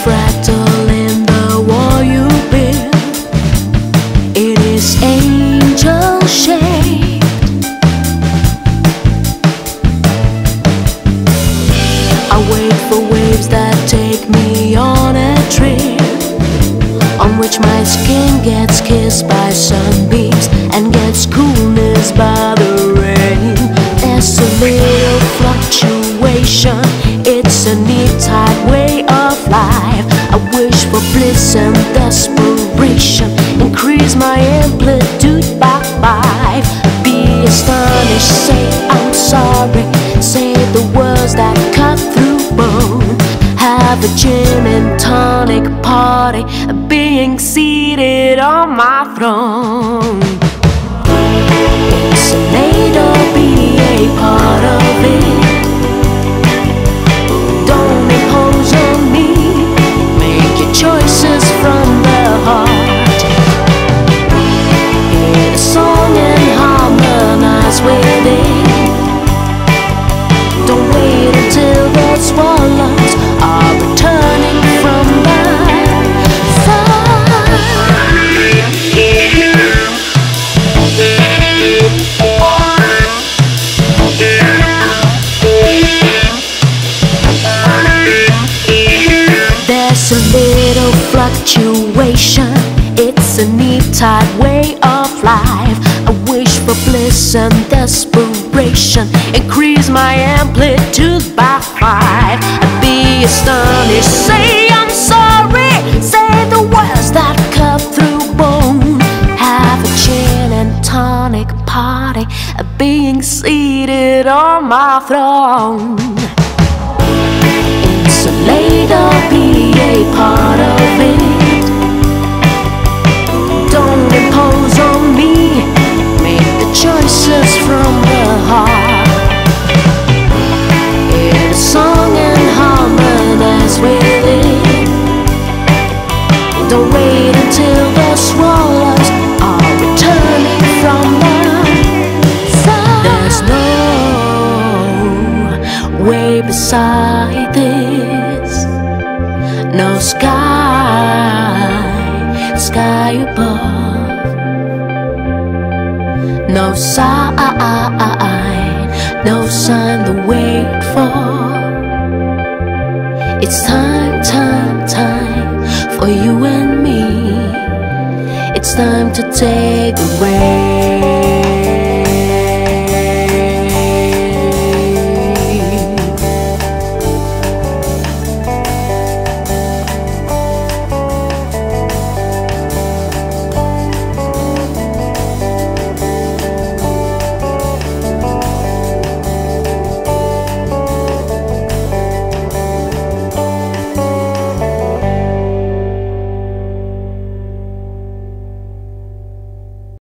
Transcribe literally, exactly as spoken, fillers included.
fractal in the wall you build. It is angel shaped. I wait for waves that take me on a trip, on which my skin gets kissed by sunbeams and gets coolness by the rain. There's a little fluctuation, it's a neat tight way of life. I wish for bliss and desperation, increase my amplitude by five. Be astonished, say I'm sorry, say the words that cut through bone. Have a gin and tonic party, being seated on my throne. So made or be a part of it. Don't impose on me, make your choices from the heart. Hear the song and harmonize with it. Don't wait until the swallows are returning from the fire. There's a little fluctuation, it's a neat tight way of life. I wish for bliss and desperation, increase my amplitude by five. I'd be astonished, say I'm sorry, say the words that cut through bone. Have a gin and tonic party, being seated on my throne. Insulate or be a part of it. Don't impose on me, make the choices from the heart. Hear the song and harmonize with it. Don't wait until the swallows are returning from the fire. There's no way beside this, no sky, sky above, no sign, no sign to wait for. It's time, time, time for you and me. It's time to take a break.